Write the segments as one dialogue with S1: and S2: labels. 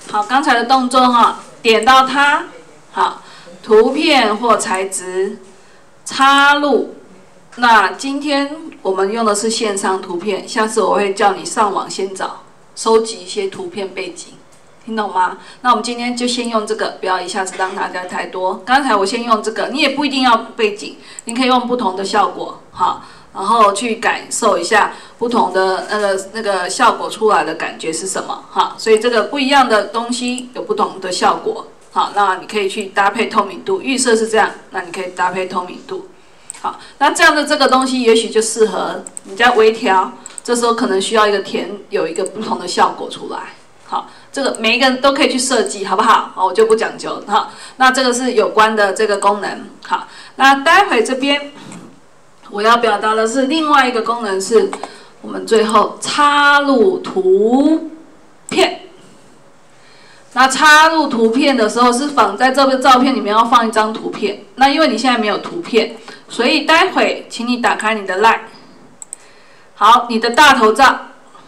S1: 好，刚才的动作哈，点到它，好，图片或材质插入。那今天我们用的是线上图片，下次我会叫你上网先找，收集一些图片背景。 听懂吗？那我们今天就先用这个，不要一下子让大家太多。刚才我先用这个，你也不一定要背景，你可以用不同的效果，好，然后去感受一下不同的那个效果出来的感觉是什么，哈。所以这个不一样的东西有不同的效果，好，那你可以去搭配透明度，预设是这样，那你可以搭配透明度，好，那这样的这个东西也许就适合你再微调，这时候可能需要一个有一个不同的效果出来，好。 这个每一个人都可以去设计，好不好？好，我就不讲究了哈。那这个是有关的这个功能，好。那待会这边我要表达的是另外一个功能，是我们最后插入图片。那插入图片的时候，是放在这个照片里面要放一张图片。那因为你现在没有图片，所以待会请你打开你的 LINE， 好，你的大头照，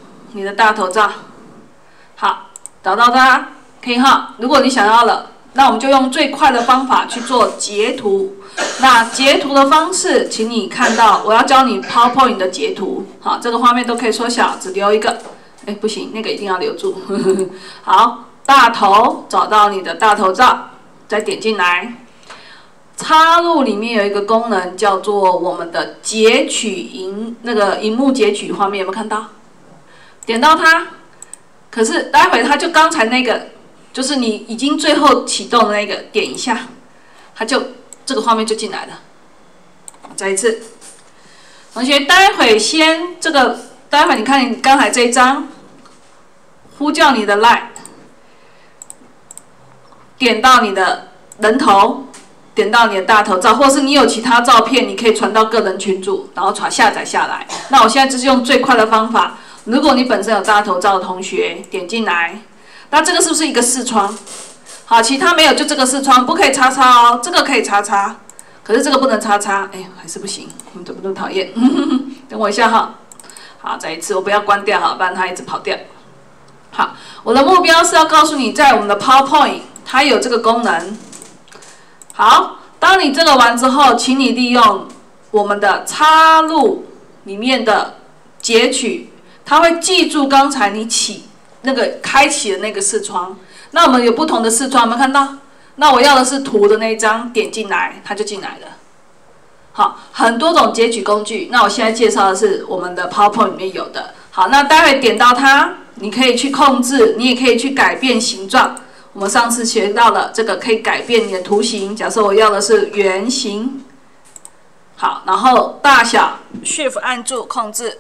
S1: 好。 找到它，可以哈。如果你想要了，那我们就用最快的方法去做截图。那截图的方式，请你看到，我要教你 PowerPoint 的截图。好，这个画面都可以缩小，只留一个。哎，不行，那个一定要留住。好，大头，找到你的大头照，再点进来。插入里面有一个功能叫做我们的截取荧幕截取画面，有没有看到？点到它。 可是待会它就刚才那个，就是你已经最后启动的那个，点一下，它就这个画面就进来了。再一次，同学，待会先这个，待会你看你刚才这一张，呼叫你的 LINE， 点到你的人头，点到你的大头照，或是你有其他照片，你可以传到个人群组，然后下载下来。那我现在就是用最快的方法。 如果你本身有大头照的同学，点进来，那这个是不是一个视窗？好，其他没有就这个视窗，不可以叉叉哦，这个可以叉叉，可是这个不能叉叉，哎，还是不行，你怎么都讨厌？等我一下哈，好，再一次，我不要关掉哈，不然它一直跑掉。好，我的目标是要告诉你，在我们的 PowerPoint 它有这个功能。好，当你这个完之后，请你利用我们的插入里面的截取。 它会记住刚才你开启的那个视窗。那我们有不同的视窗，有没有看到？那我要的是图的那一张，点进来，它就进来了。好，很多种截取工具。那我现在介绍的是我们的 PowerPoint 里面有的。好，那待会点到它，你可以去控制，你也可以去改变形状。我们上次学到了这个可以改变你的图形。假设我要的是圆形，好，然后大小 Shift 按住控制。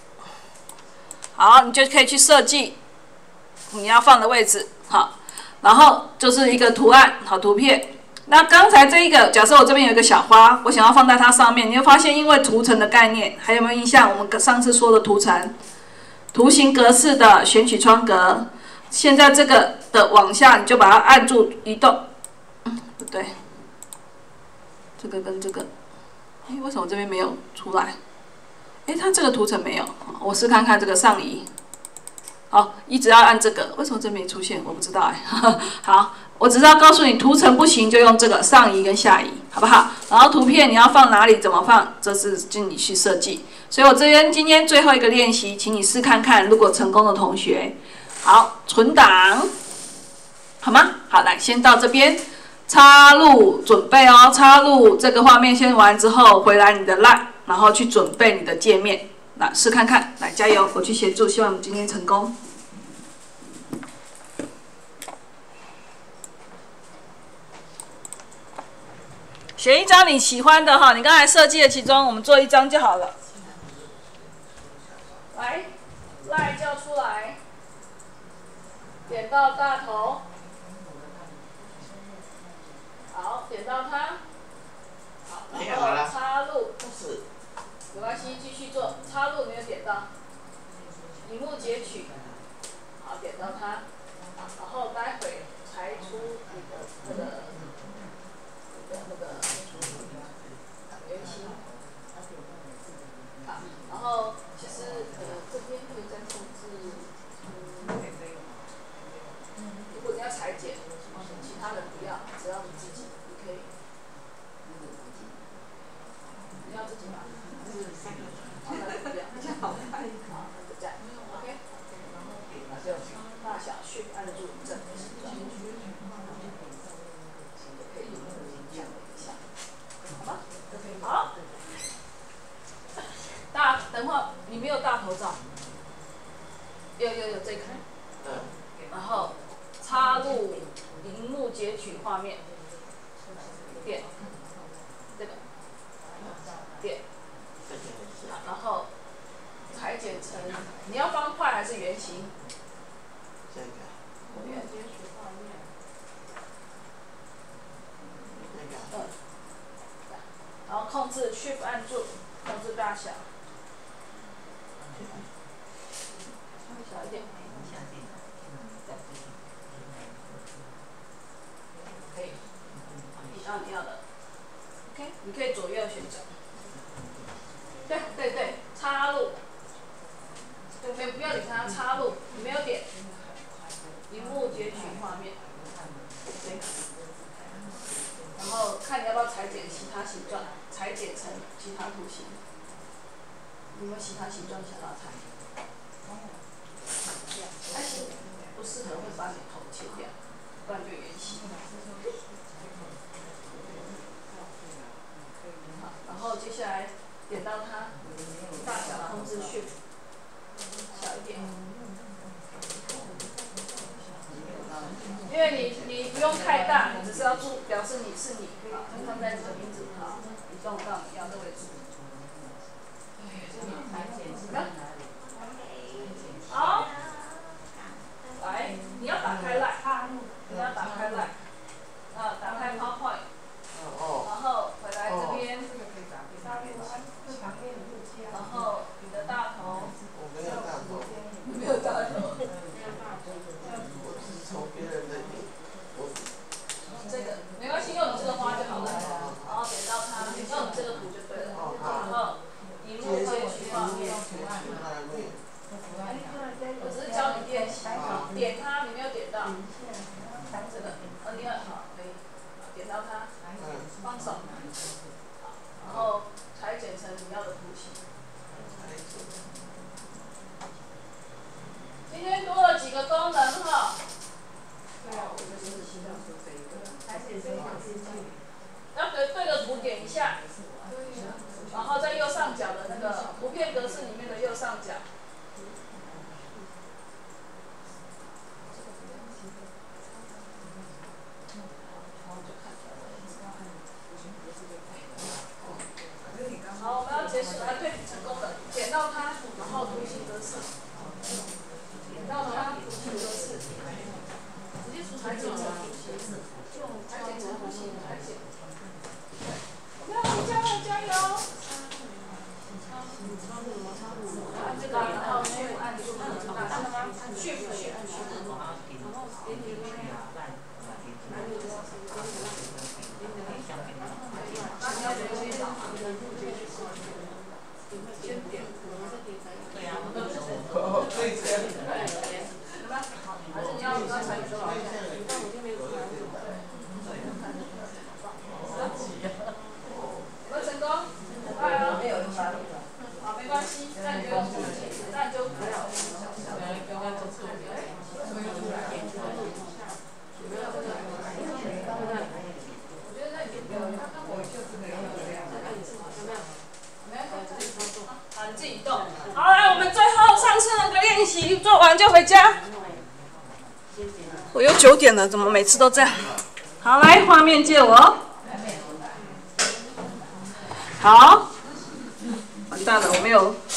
S1: 好，你就可以去设计你要放的位置，好，然后就是一个图案，好图片。那刚才这一个，假设我这边有一个小花，我想要放在它上面，你会发现，因为图层的概念，还有没有印象？我们上次说的图层，图形格式的选取窗格，现在这个的往下，你就把它按住移动，不对，这个跟这个，哎，为什么这边没有出来？ 哎，它这个图层没有，我试看看这个上移。好，一直要按这个，为什么这没出现？我不知道哎。好，我只是要告诉你，图层不行就用这个上移跟下移，好不好？然后图片你要放哪里，怎么放，这是就你去设计。所以我这边今天最后一个练习，请你试看看，如果成功的同学，好，存档，好吗？好，来，先到这边。 插入准备哦，插入这个画面先完之后，回来你的 LINE， 然后去准备你的界面，来试看看，来加油，我去协助，希望我们今天成功。选一张你喜欢的哈，你刚才设计的其中，我们做一张就好了。来，LINE叫出来，点到大头。 好，点到它，好，然后插入，没关系，继续做，插入没有点到，荧幕截取，好，点到它，然后待会裁出你的那个圆形，好，然后其实这边可以再控制，如果裁剪，其他的不要，只要你自己，你可以。你要自己把，放在不要，比较好看。好，就这样 ，OK。大小去按住正的形状，可以这样一下，好吗？好。等会你没有大头照。有这个。然后插入荧幕截取画面，点这个，点，然后裁剪成你要方块还是圆形？
S2: 这个。
S1: 圆截取画面。
S2: 这个。
S1: 然后控制 Shift 按住，控制大小。小一点。可以，按你要的。OK， 你可以左右旋转。对，插入。对，不要理它，插入，你没有点。荧幕截取画面。然后看你要不要裁剪其他形状，裁剪成其他图形。有没有其他形状想要裁？但是不适合会把你头切掉，不然就圆形。好，然后接下来点到它，大小控制Shift，小一点。因为你不用太大，你只是要表示你是你，好，放在你的名字，好，移动到你要的位置。好，来，你要打开 Line， 你要打开 Line， 打开 PowerPoint， 然后回来这边，然后你的大头，
S2: 我没有大头，
S1: 没有大头，
S2: 我是从别人的
S1: 这个没关系，用你这个花就好了，然后点到它，用你这个图就对了，然后荧幕截取画面。我只是教你练习，点它，你没有点到，这个，你看好，可以，点到它，放手，好，然后裁剪成你要的图形。今天多了几个功能哈。要对着图点一下，然后在右上角的那个图片格式里面的右上角。好，我们要结束来对比成功的，点到它，然后图形格式，点到它，图形格式，直接裁剪成图形，裁剪成图形，裁剪。加油！按这个，然后Shift按住，大声吗？Shift。还是你要刚才说好？有没有成功？很快啊！没有好，没关系，那你就用图形，那你就不要。我觉得那点好，你自己动。好，来，我们最后上次那个练习做完就回家。我又9点了，怎么每次都这样？好，来，画面借我。好，完蛋了，我没有。